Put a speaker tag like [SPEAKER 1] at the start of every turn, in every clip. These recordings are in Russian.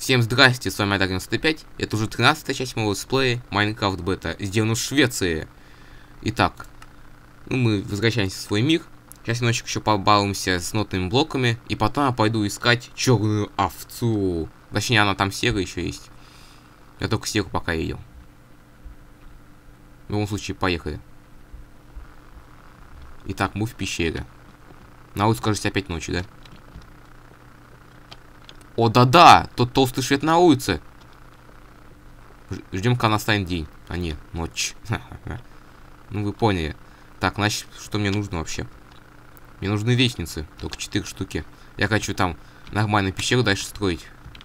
[SPEAKER 1] Всем здрасте, с вами Ада95. Это уже 13-я часть моего летсплея Майнкрафт Бета, сделана в Швеции. Итак, мы возвращаемся в свой мир. Сейчас немножечко еще побалуемся с нотными блоками. И потом я пойду искать черную овцу. Точнее, она там серая еще есть. Я только серую пока видел. В любом случае, поехали. Итак, мы в пещере. На улице, кажется, опять ночи, да? О, да-да! Тот толстый швед на улице. Ждем, когда настанет день. А не, ночь. Ну, вы поняли. Так, значит, что мне нужно вообще? Мне нужны лестницы. Только 4 штуки. Я хочу там нормальную пещеру дальше строить.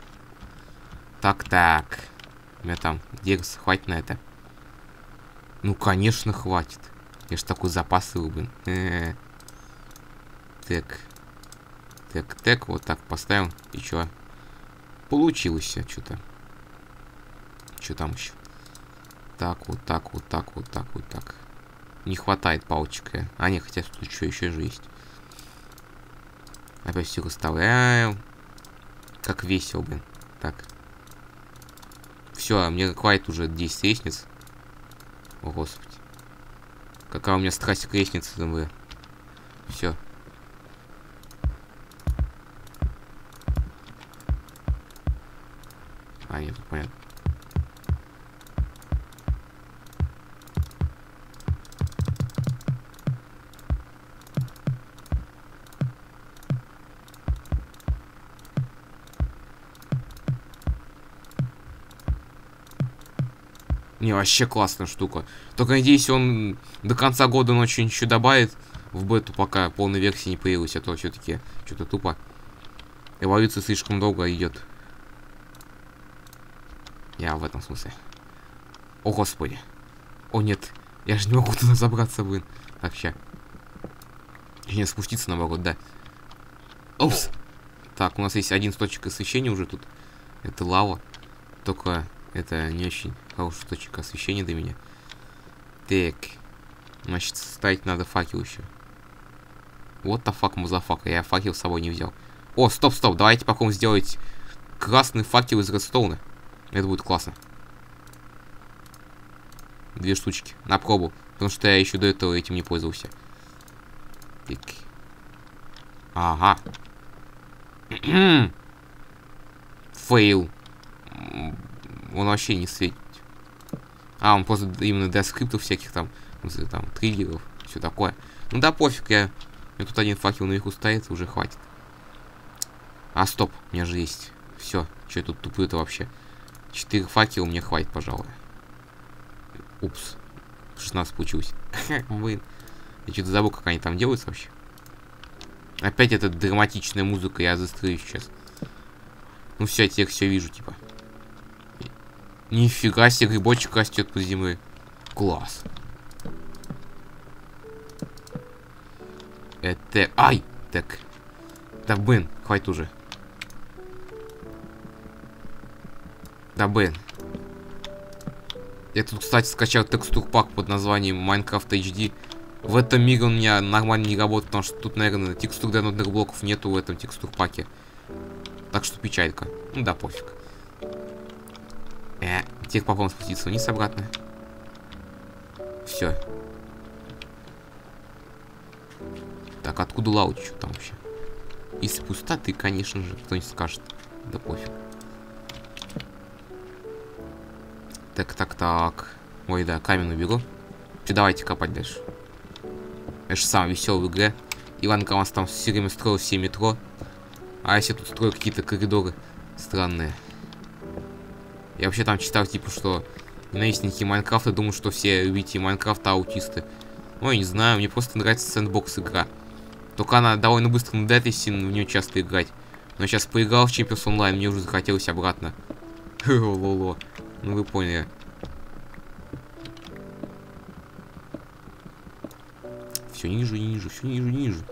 [SPEAKER 1] Так. У меня там дерс, хватит на это. Ну, конечно, хватит. Я ж такой запас блин. Так, вот так поставим. И чё? Получилось что-то. Что там еще? Так, вот так. Не хватает палочка. А, не, хотя тут что еще же есть. Опять все выставляем. Как весело, блин. Так. Все, мне хватит уже 10 лестниц. О, господи. Какая у меня страсть к лестнице, думаю. Все. А, нет, понятно. Не, вообще классная штука. Только надеюсь, он до конца года ночью еще добавит в бету, пока полной версии не появилась, а то все-таки что-то тупо. Эволюция слишком долго идет. Я в этом смысле. О, господи. О, нет. Я же не могу туда забраться, блин. Так, ща. Не спуститься, наоборот, да. Опс. Так, у нас есть один точек освещения уже тут. Это лава. Только это не очень хороший точек освещения для меня. Так. Значит, ставить надо факел еще. Вот the fuck, мазафака. Я факел с собой не взял. О, стоп. Давайте попробуем сделать красный факел из редстоуна. Это будет классно. 2 штучки. На пробу. Потому что я еще до этого этим не пользовался. Так. Ага. Фейл. Он вообще не светит. А, он просто именно для скриптов всяких там триггеров. Все такое. Ну да, пофиг, у меня тут один факел наверху стоит, уже хватит. А, стоп, у меня же есть. Все, что я тут туплю-то вообще? 4 факела мне хватит, пожалуй. Упс. 16 получилось. Блин. Я что-то забыл, как они там делаются вообще. Опять эта драматичная музыка, я застрою сейчас. Ну все, я теперь все вижу, типа. Нифига себе, грибочек растет под землей. Класс. Это... Ай! Так. Да, блин, хватит уже. Да, блин. Я тут, кстати, скачал текстур-пак под названием Minecraft HD. В этом мире он у меня нормально не работает, потому что тут, наверное, текстур для нотных блоков нету в этом текстур-паке. Так что печалька. Ну да, пофиг. Теперь попробуем спуститься вниз обратно. Все. Так, откуда лаут? Что там вообще? Из пустоты, конечно же, кто-нибудь скажет. Да пофиг. Так. Ой, да, камень уберу. Все, давайте копать дальше. Это же самое веселое в игре. Иван Каланс там все время строил все метро. А я себе тут строю какие-то коридоры странные. Я вообще там читал, типа, что ненавистники Майнкрафта думают, что все любители Майнкрафта аутисты. Ой, не знаю, мне просто нравится сэндбокс игра. Только она довольно быстро надоедает, если в нее часто играть. Но сейчас поиграл в Champions Online, мне уже захотелось обратно. Лоло. Ну вы поняли. Все ниже.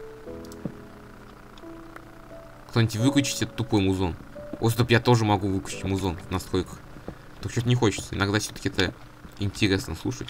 [SPEAKER 1] Кто-нибудь выключите этот тупой музон. О, стоп, я тоже могу выключить музон в настройках. Только что-то не хочется. Иногда все-таки это интересно слушать.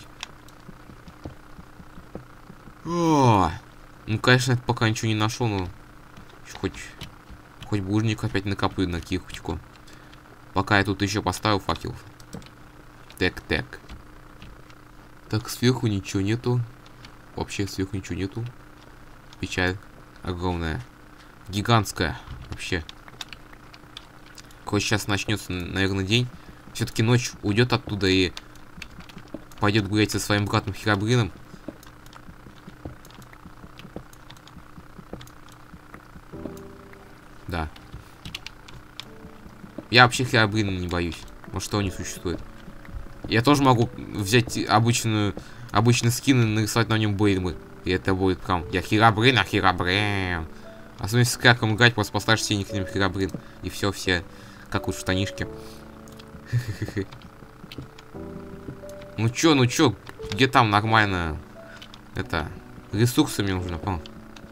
[SPEAKER 1] О, ну, конечно, это пока ничего не нашел, но хоть булыжник опять накоплю на кирочку. Пока я тут еще поставил факелов. Так. Так, сверху ничего нету. Вообще сверху ничего нету. Печаль огромная. Гигантская. Вообще. Короче, сейчас начнется, наверное, день. Все-таки ночь уйдет оттуда и пойдет гулять со своим братом Херобрином. Да. Я вообще Херобрина не боюсь. Может, что не существует. Я тоже могу взять обычный скин и нарисовать на нем бейдмы. И это будет прям... Я Херобрин. Особенно если с краком играть, просто поставишь синий к ним Херобрин. И все как вот штанишки. Ну чё, где там нормально? Это... Ресурсы мне нужно, по.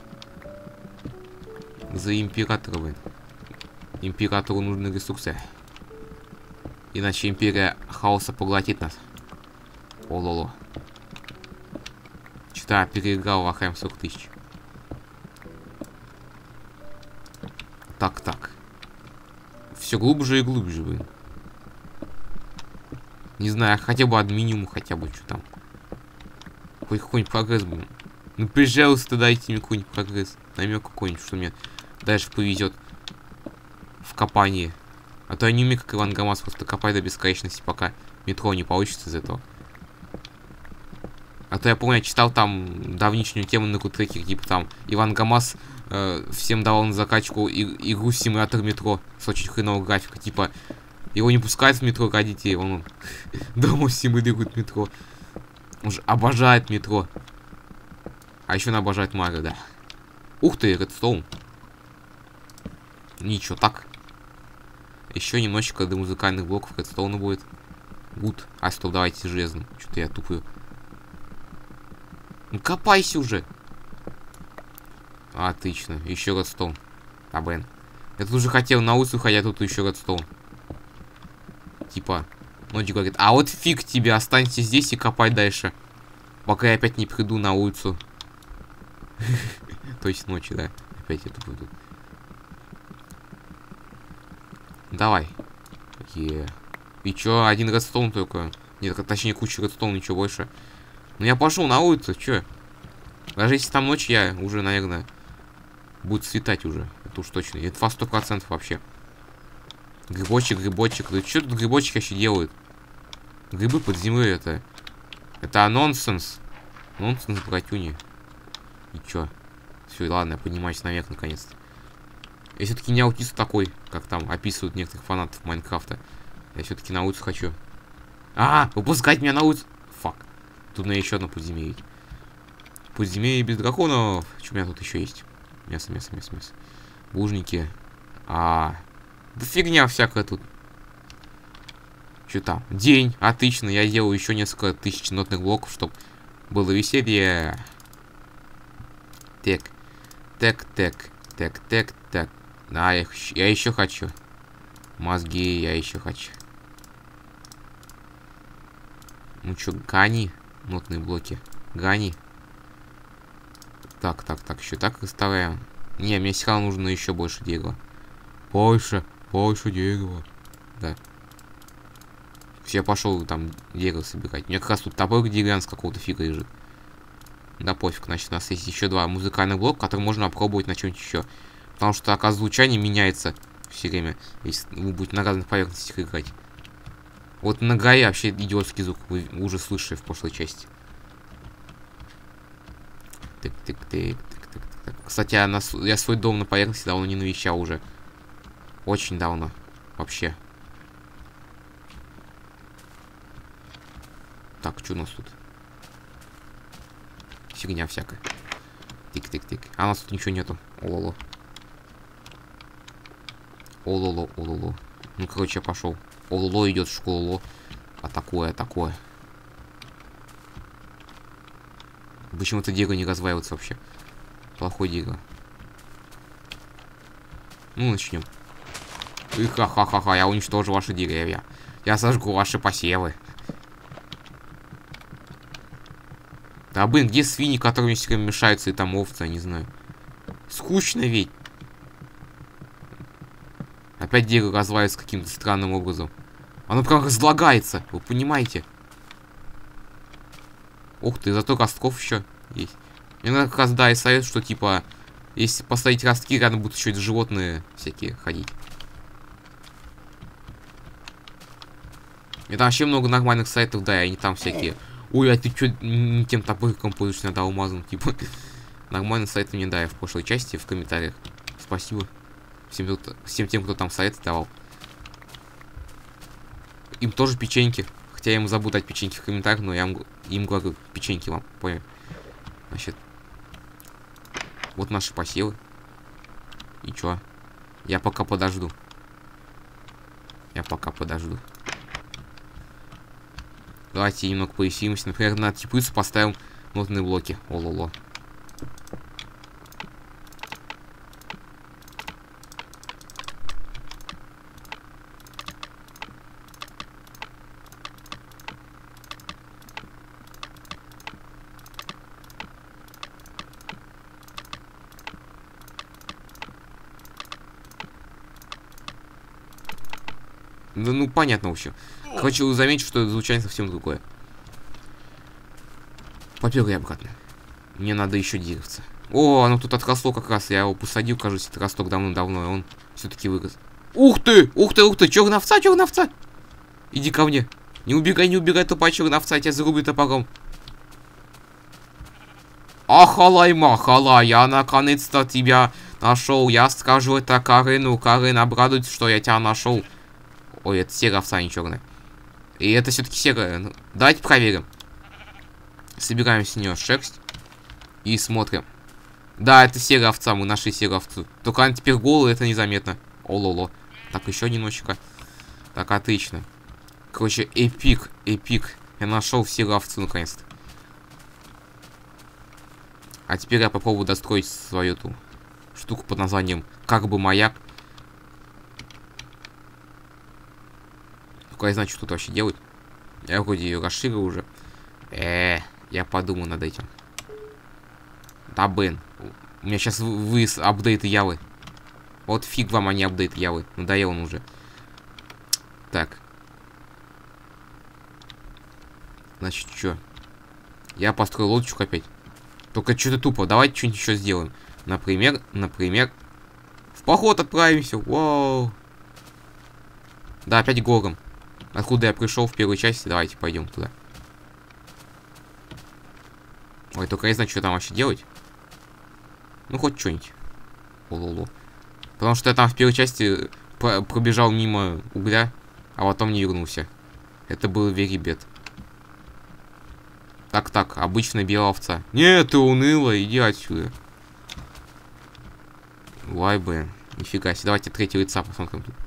[SPEAKER 1] За императора, блин. Императору нужны ресурсы. Иначе империя хаоса поглотит нас. Ололо. Что-то переиграл Warhammer 40 000. Так. Все глубже и глубже, блин. Не знаю, хотя бы от минимума, хотя бы что там. Хоть какой-нибудь прогресс, блин. Ну, пожалуйста, дайте мне какой-нибудь прогресс. Намек какой-нибудь, что мне дальше повезет в копании. А то я не умею, как Иван Гамас, просто копать до бесконечности, пока метро не получится из этого. А то я помню, я читал там давнишнюю тему на Кутреке, типа там Иван Гамас всем давал на закачку игру симулятор метро с очень хреновой графикой. Типа, его не пускают в метро, родители, он дома симулирует метро. Он же обожает метро. А еще он обожает Марио, да. Ух ты, Редстоун. Ничего, так. Еще немножечко до музыкальных блоков Редстоуна будет. Гуд. А стоп, давайте железным. Что-то я тупую. Ну копайся уже. Отлично. Еще Редстоун. А, блин. Я тут уже хотел на улицу ходить, а тут еще Редстоун. Типа, Ноди говорит, а вот фиг тебе, останься здесь и копай дальше. Пока я опять не приду на улицу. То есть ночи, да. Опять я тупо тут. Давай. И чё, один редстоун только. Нет, точнее куча редстоун, ничего больше. Ну я пошел на улицу, чё? Даже если там ночь, я уже, наверное, будет светать уже. Это уж точно. Это 100% вообще. Грибочек. Да что тут грибочки вообще делают? Грибы под землей это. Это нонсенс. Нонсенс, братюни. И чё? Все, ладно, я поднимаюсь наверх наконец-то. Я все-таки не аутист такой, как там описывают некоторых фанатов Майнкрафта. Я все-таки на улицу хочу. Выпускать меня на улицу. Фак. Тут на еще одно подземелье. Подземелье без драконов. Что у меня тут еще есть? Мясо. Бужники. Да фигня всякая тут. Что там? День. Отлично. Я делаю еще несколько тысяч нотных блоков, чтобы было веселье. Так. Да, я еще хочу. Мозги я еще хочу. Ну что, гани. Нотные блоки. Гани. Так, еще так выставляем. Не, мне все равно нужно еще больше дерева. Больше дерева. Да. Все, я пошел там дерево собирать. У меня как раз тут топор деревянный с какого-то фига лежит. Да пофиг, значит, у нас есть еще два музыкальных блока, которые можно опробовать на чем-нибудь еще. Потому что, оказывается, звучание меняется все время, если вы будете на разных поверхностях играть. Вот на горе вообще идиотский звук, вы уже слышали в прошлой части. Так. Кстати, я свой дом на поверхности давно не навещал уже. Очень давно. Вообще. Так, что у нас тут? Фигня всякая. Тик. А у нас тут ничего нету. Ололо. Ну, короче, я пошел. Ололо идет в школу. А такое. Почему-то дерево не разваивается вообще. Плохое дерево. Ну, начнем. Ха-ха-ха, я уничтожу ваши деревья. Я сожгу ваши посевы. Да, блин, где свиньи, которые все время мешаются, и там овцы, я не знаю. Скучно ведь. Опять дерево развалится каким-то странным образом. Оно прям разлагается, вы понимаете? Ух ты, зато ростков еще есть. Мне надо как раз, да, и совет, что типа, если поставить ростки, рядом будут еще животные всякие ходить. И там вообще много нормальных сайтов, да, и они там всякие. Ой, а ты чё не тем топориком пользуешься, надо алмазом, типа. Нормальные сайты мне, да, я в прошлой части в комментариях. Спасибо всем тем, кто там советы давал. Им тоже печеньки. Хотя я им забуду дать печеньки в комментариях, но я им говорю, печеньки вам, понял? Значит, вот наши посевы. И чё? Я пока подожду. Давайте немного повеселимся. Например, на теплицу поставим нотные блоки. Ололо. Да, ну понятно, в общем. Короче, вы заметите, что звучание совсем другое. Побегай обратно. Мне надо еще деревца. О, оно тут отросло как раз. Я его посадил, кажется, этот росток давно-давно, и он все-таки вырос. Ух ты! Ух ты, ух ты! Черная овца! Иди ко мне. Не убегай, тупая черная овца, я тебя зарублю топором. Ахалай-махалай, я наконец-то тебя нашел. Я скажу это Карину. Карин обрадуется, что я тебя нашел. Ой, это серая овца, не черная. И это все-таки серая. Ну, давайте проверим. Собираем с нее шерсть. И смотрим. Да, это серая овца, мы нашли серую овцу. Только она теперь голая, это незаметно. Ололо. Так, еще немножечко. Так, отлично. Короче, эпик. Я нашел серую овцу, наконец-то. А теперь я попробую достроить свою эту штуку под названием как бы маяк. Только я знаю, что тут вообще делать. Я вроде ее расширил уже. Я подумаю над этим. Да, блин. У меня сейчас вывез апдейты Явы. Вот фиг вам, а не апдейт Явы. Надоел он уже. Так. Значит, что? Я построил лодочку опять. Только что-то тупо. Давайте что-нибудь еще сделаем. Например, в поход отправимся. Вау. Да, опять гором. Откуда я пришел в первой части. Давайте пойдем туда. Ой, только я знаю, что там вообще делать. Ну, хоть что-нибудь. Потому что я там в первой части пробежал мимо угля, а потом не вернулся. Это был very bad. Так, обычная белая овца. Нет, ты уныла, иди отсюда. Ой, блин. Нифига себе. Давайте третьего лица посмотрим тут.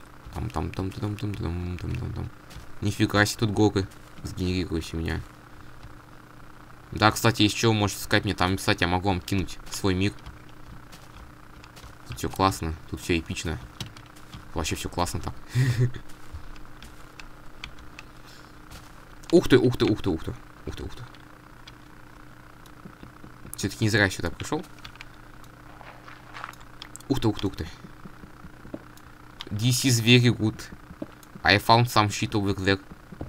[SPEAKER 1] Там. Нифига себе, тут горы сгенерируйся у меня. Да, кстати, еще можете сказать мне там, кстати, я могу вам кинуть свой мир. Тут все классно, тут все эпично. Вообще все классно так. Ух ты. Все-таки не зря я сюда пришел. Ух ты. This is very good. I found some shit over there.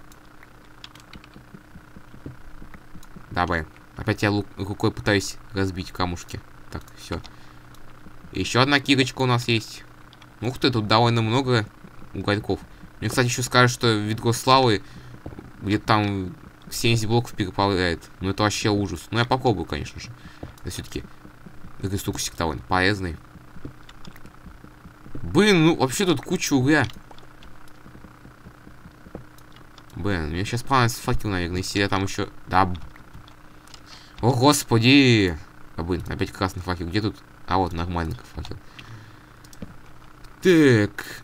[SPEAKER 1] Давай. Опять я рукой пытаюсь разбить камушки. Так, все. Еще одна кирочка у нас есть. Ух ты, тут довольно много угольков. Мне, кстати, еще скажут, что Видгославы где-то там 70 блоков переправляет. Ну, это вообще ужас. Ну, я попробую, конечно же. Это все-таки ресурсик довольно полезный. Блин, ну, вообще тут куча угля. Блин, мне сейчас понравится факел, наверное, если я там еще... Да. О, господи! А, блин, опять красный факел. Где тут? А, вот, нормальный факел. Так.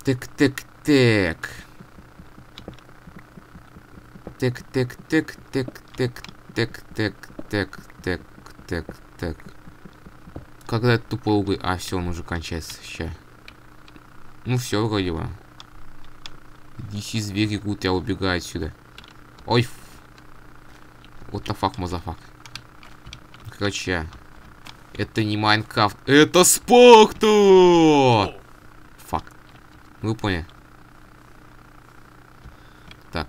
[SPEAKER 1] Когда это тупо уголь... А, все, он уже кончается. Ща. Ну, все, вроде бы. This is very good. Я убегаю отсюда. Ой. What the fuck, мазафак. Короче. Это не Майнкрафт. Это Спарта! Фак. Вы поняли. Так.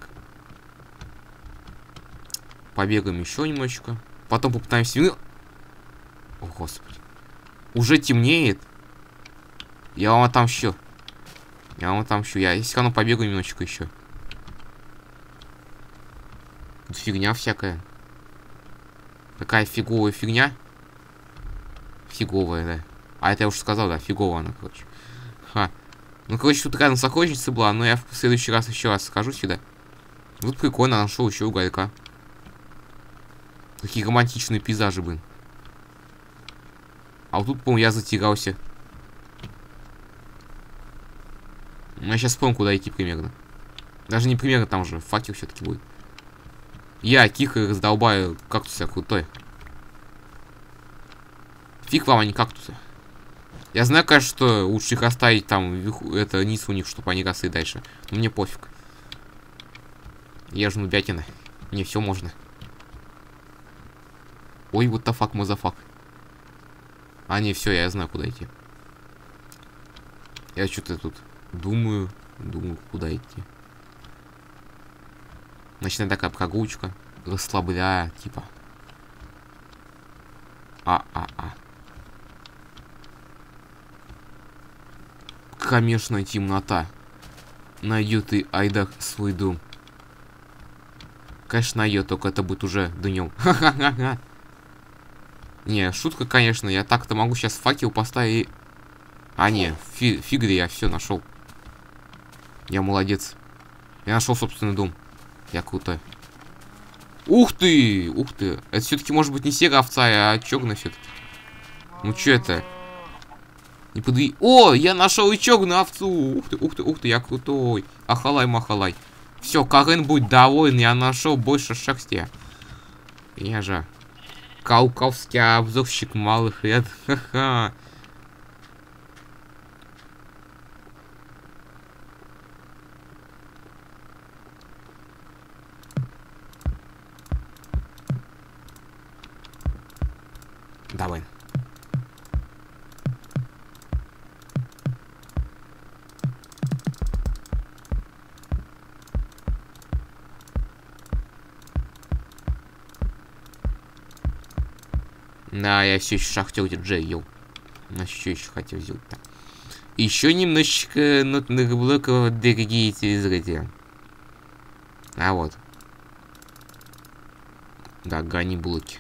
[SPEAKER 1] Побегаем еще немножечко. Потом попытаемся... О, господи. Уже темнеет. Я вам отомщу. Я все равно побегаю немножечко еще. Тут фигня всякая. Какая фиговая фигня. Фиговая, да. А это я уже сказал, да, фиговая она, короче. Ха. Ну, короче, тут рядом сокровищница была, но я в следующий раз еще раз скажу сюда. Вот прикольно, нашел еще уголька. Какие романтичные пейзажи, блин. А вот тут, по-моему, я затерялся. Я сейчас вспомню, куда идти примерно. Даже не примерно, там же факел все-таки будет. Я кихо раздолбаю кактусы крутой. Фиг вам, а не кактусы. Я знаю, конечно, что лучше их оставить там, это низ у них, чтобы они росли дальше. Но мне пофиг. Я же нубятина. Мне все можно. Ой, вот the fuck, мазафак. А, не, все, я знаю, куда идти. Я что-то тут думаю, куда идти. Начинает такая прогулочка. Расслабляя, типа. Кромешная темнота. Найдет и Айдах свой дом. Конечно, найдет, только это будет уже днем. Ха-ха-ха-ха. Не, шутка, конечно. Я так-то могу сейчас факел поставить. А, не, фигри, я все нашел. Я молодец. Я нашел собственный дом. Я крутой. Ух ты! Ух ты! Это все-таки может быть не серая овца, а черная все-таки. Ну что это? Не подви... О, я нашел и черную овцу! Ух ты, ух ты, ух ты, я крутой. Ахалай-махалай. Все, Карен будет доволен, я нашел больше шерсти. Я же кауказский обзорщик малых лет. Ха-ха. Давай. Да, я все еще шахтер диджей ел. Я все еще хотел сделать-то. Еще немножечко нотных блоков, дорогие телезрители. А вот. Да, гони блоки.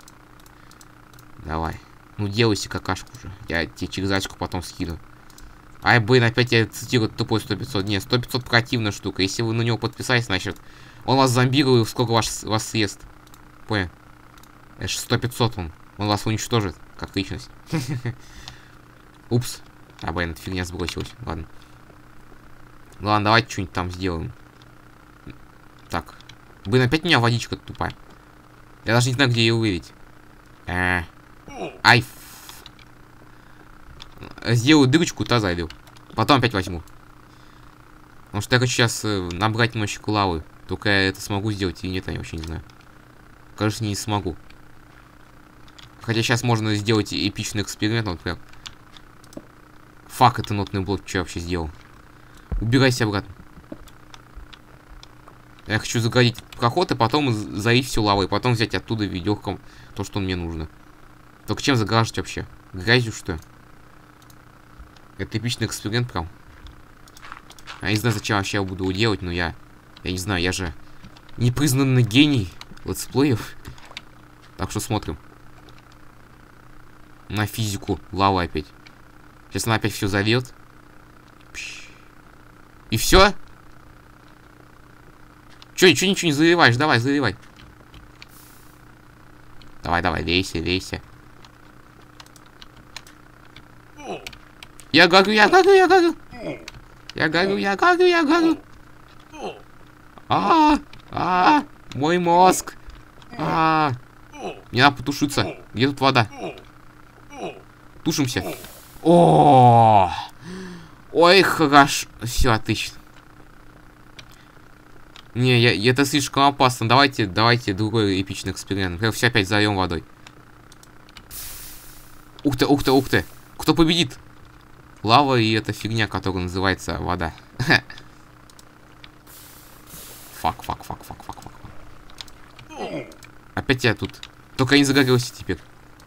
[SPEAKER 1] Давай. Ну, делайся какашку уже. Я тебе через очку потом скину. Ай, блин, опять я цитирую тупой 100-500. Не, 100-500 противная штука. Если вы на него подписались, значит, он вас зомбирует, сколько вас съест. Понял? Это же 100-500 он вас уничтожит, как личность. Упс. А, блин, эта фигня сбросилась. Ладно. Ладно, давайте что-нибудь там сделаем. Так. Блин, опять у меня водичка тупая. Я даже не знаю, где ее вылить. Ай. Сделаю дырочку, туда зайду. Потом опять возьму. Потому что я хочу сейчас набрать немножечко лавы. Только я это смогу сделать или нет, я вообще не знаю. Кажется, не смогу. Хотя сейчас можно сделать эпичный эксперимент. Вот прям. Фак, это нотный блок. Что я вообще сделал? Убирайся обратно. Я хочу загородить проход, и потом залить все лавой. И потом взять оттуда ведерком то, что мне нужно. Только чем загораживать вообще? Грязью, что ли? Это эпичный эксперимент прям. Я не знаю, зачем вообще я буду делать, но я не знаю, я же непризнанный гений летсплеев. Так что смотрим. На физику лавы опять. Сейчас она опять все зальет. И все? Че, ничего не заливаешь? Давай, заливай. Давай, лейся. Я горю. Мой мозг. Мне надо потушиться. Где тут вода? Тушимся. О, ой, хорошо. Все, отлично. Не, это слишком опасно. Давайте другой эпичный эксперимент. Например, все опять зальем водой. Ух ты. Кто победит? лава и эта фигня, которая называется вода. Фак. Опять я тут. Только не загорелся теперь.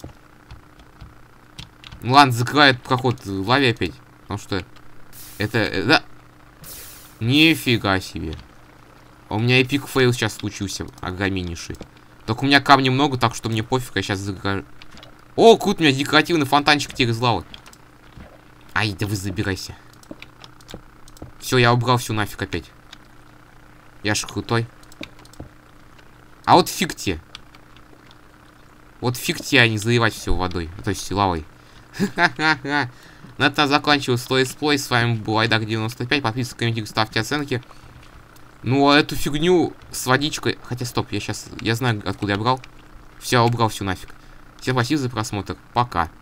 [SPEAKER 1] Ну ладно, закрывает проход в лаве опять. Потому что это... Да. Нифига себе. У меня эпик фейл сейчас случился. Огромнейший. Только у меня камней много, так что мне пофиг, я сейчас загорю. О, круто, у меня декоративный фонтанчик теперь из лавы. Ай, да вы забирайся. Все, я убрал всю нафиг опять. Я ж крутой. А вот фиг те. Вот фиг те, а не заливать все водой. То есть лавой. Ха-ха-ха. На этом заканчиваю свой летсплей. С вами был Айдак95. Подписывайтесь, комментируйте, ставьте оценки. Ну, а эту фигню с водичкой... Хотя, стоп, я знаю, откуда я брал. Все, убрал всю нафиг. Всем спасибо за просмотр. Пока.